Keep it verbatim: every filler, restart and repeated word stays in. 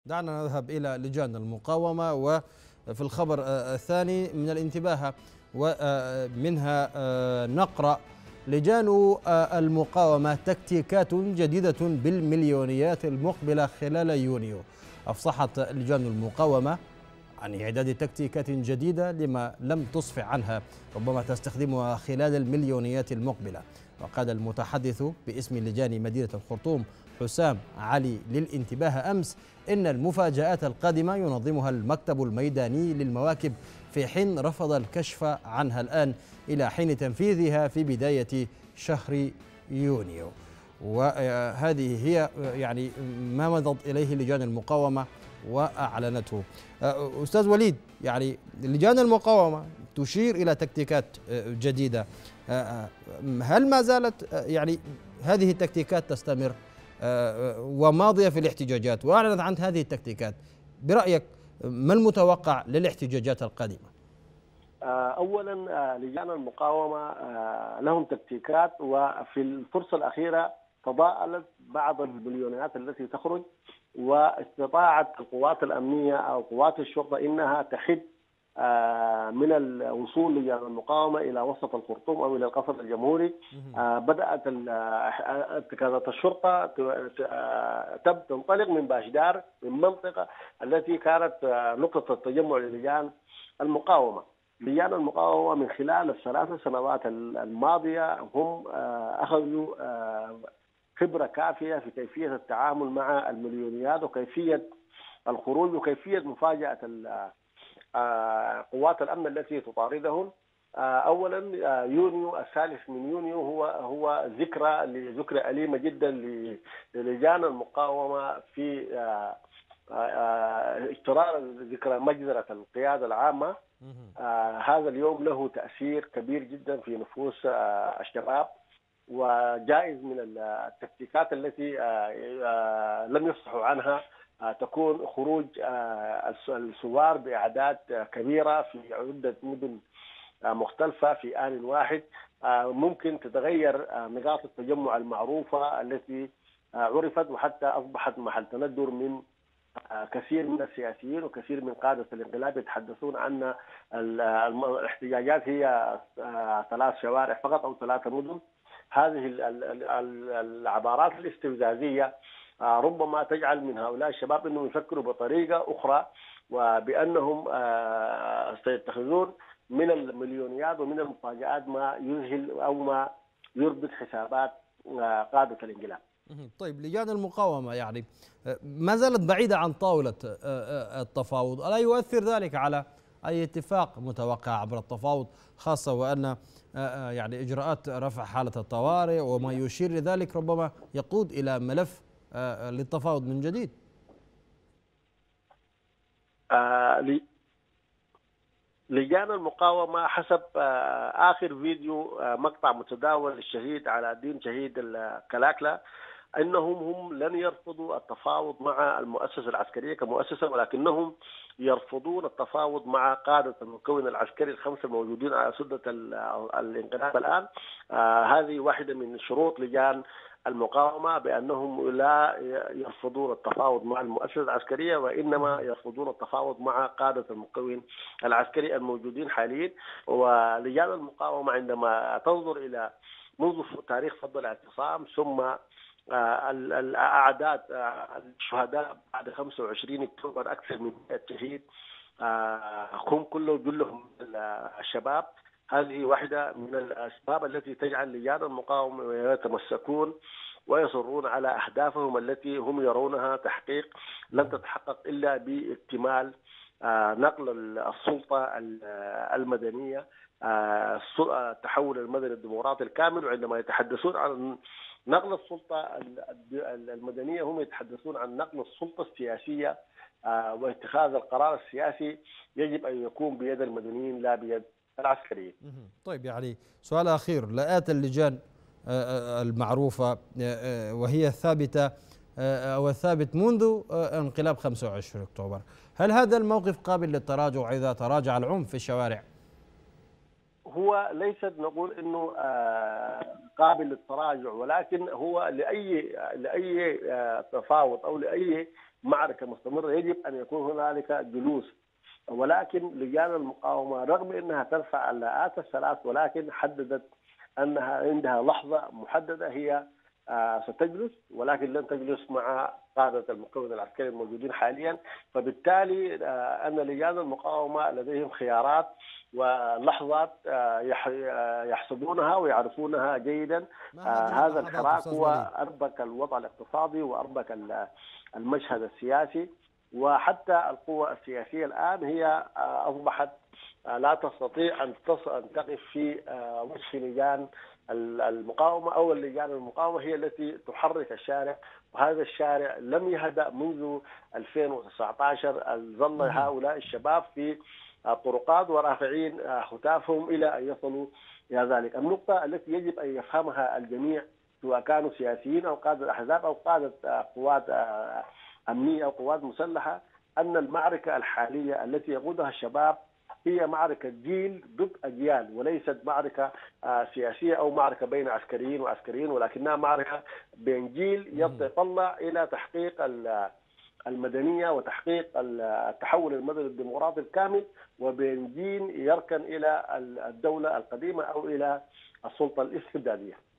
دعنا نذهب إلى لجان المقاومة. وفي الخبر الثاني من الانتباه ومنها نقرأ: لجان المقاومة تكتيكات جديدة بالمليونيات المقبلة خلال يونيو. أفصحت لجان المقاومة عن إعداد تكتيكات جديدة لما لم تصفع عنها ربما تستخدمها خلال المليونيات المقبلة. وقال المتحدث باسم لجان مدينة الخرطوم حسام علي للانتباه أمس إن المفاجآت القادمة ينظمها المكتب الميداني للمواكب، في حين رفض الكشف عنها الآن إلى حين تنفيذها في بداية شهر يونيو. وهذه هي يعني ما مضت إليه لجان المقاومة وأعلنته. أستاذ وليد، يعني لجان المقاومة تشير إلى تكتيكات جديدة، هل ما زالت يعني هذه التكتيكات تستمر وماضية في الاحتجاجات وأعلنت عن هذه التكتيكات؟ برأيك ما المتوقع للاحتجاجات القادمة؟ أولا لجان المقاومة لهم تكتيكات، وفي الفرصة الأخيرة تضاءلت بعض المليونيات التي تخرج، واستطاعت القوات الأمنية أو قوات الشرطة إنها تحد من الوصول لجان المقاومة إلى وسط الخرطوم أو إلى القصر الجمهوري. بدأت كانت الشرطة تنطلق من باشدار، من منطقة التي كانت نقطة التجمع للجان المقاومة. لجان المقاومة من خلال الثلاث سنوات الماضية هم أخذوا خبرة كافية في كيفية التعامل مع المليونيات وكيفية الخروج وكيفية مفاجأة قوات الأمن التي تطاردهم. أولا يونيو الثالث من يونيو هو هو ذكرى لذكرى أليمة جدا للجان المقاومة في اجترار ذكرى مجزرة القيادة العامة. هذا اليوم له تأثير كبير جدا في نفوس الشباب، وجائز من التكتيكات التي لم يفصحوا عنها تكون خروج الثوار بأعداد كبيرة في عدة مدن مختلفة في آن واحد. ممكن تتغير نقاط التجمع المعروفة التي عرفت وحتى أصبحت محل تندر من كثير من السياسيين وكثير من قادة الانقلاب يتحدثون عن الاحتجاجات هي ثلاث شوارع فقط أو ثلاثة مدن. هذه العبارات الاستفزازية ربما تجعل من هؤلاء الشباب أنهم يفكروا بطريقة أخرى، وبأنهم سيتخذون من المليونيات ومن المفاجآت ما يذهل أو ما يربط حسابات قادة الانقلاب. طيب، لجان المقاومة يعني ما زالت بعيدة عن طاولة التفاوض، ألا يؤثر ذلك على أي اتفاق متوقع عبر التفاوض، خاصة وأن يعني إجراءات رفع حالة الطوارئ وما يشير لذلك ربما يقود إلى ملف للتفاوض من جديد؟ آه لجان المقاومة حسب آه آخر فيديو آه مقطع متداول للشهيد علاء الدين شهيد الكلاكلا أنهم هم لن يرفضوا التفاوض مع المؤسسة العسكرية كمؤسسة، ولكنهم يرفضون التفاوض مع قادة المكون العسكري الخمسة الموجودين على سدة الانقلاب الآن. آه هذه واحدة من شروط لجان المقاومة، بأنهم لا يرفضون التفاوض مع المؤسسة العسكرية وإنما يرفضون التفاوض مع قادة المكون العسكري الموجودين حاليا. ولجان المقاومة عندما تنظر إلى منذ تاريخ فض الاعتصام ثم الأعداد الشهداء بعد خمسة وعشرين أكتوبر أكثر من مئة شهيد هم كلهم كلهم الشباب. هذه واحدة من الأسباب التي تجعل لجان المقاومة يتمسكون ويصرون على أهدافهم التي هم يرونها تحقيق لن تتحقق إلا باكتمال نقل السلطة المدنية، التحول المدني الديمقراطي الكامل. وعندما يتحدثون عن نقل السلطة المدنية هم يتحدثون عن نقل السلطة السياسية، واتخاذ القرار السياسي يجب أن يكون بيد المدنيين لا بيد العسكريين. طيب، يعني سؤال أخير: لآت اللجان المعروفة وهي الثابتة أو الثابت منذ انقلاب خمسة وعشرين أكتوبر، هل هذا الموقف قابل للتراجع إذا تراجع العنف في الشوارع؟ هو ليست نقول انه قابل للتراجع، ولكن هو لاي لاي تفاوض او لاي معركه مستمره يجب ان يكون هنالك جلوس. ولكن لجان المقاومه رغم انها ترفع اللاءات الثلاث ولكن حددت انها عندها لحظه محدده هي ستجلس، ولكن لن تجلس مع قادة المكون العسكري الموجودين حاليا. فبالتالي أن لجان المقاومة لديهم خيارات ولحظات يحسبونها ويعرفونها جيدا. هذا الحراك هو أربك الوضع الاقتصادي وأربك المشهد السياسي، وحتى القوى السياسية الآن هي أصبحت لا تستطيع أن تقف في وجه لجان المقاومة أو اللجان المقاومة هي التي تحرك الشارع، وهذا الشارع لم يهدأ منذ ألفين وتسعة عشر. ظل هؤلاء الشباب في الطرقات ورافعين هتافهم إلى أن يصلوا إلى ذلك. النقطة التي يجب أن يفهمها الجميع سواء كانوا سياسيين أو قادة أحزاب أو قادة قوات أمنية أو قوات مسلحة أن المعركة الحالية التي يقودها الشباب هي معركة جيل ضد أجيال، وليست معركة سياسية أو معركة بين عسكريين وعسكريين، ولكنها معركة بين جيل يتطلع إلى تحقيق المدنية وتحقيق التحول المدني الديمقراطي الكامل، وبين جيل يركن إلى الدولة القديمة أو إلى السلطة الاستبدادية.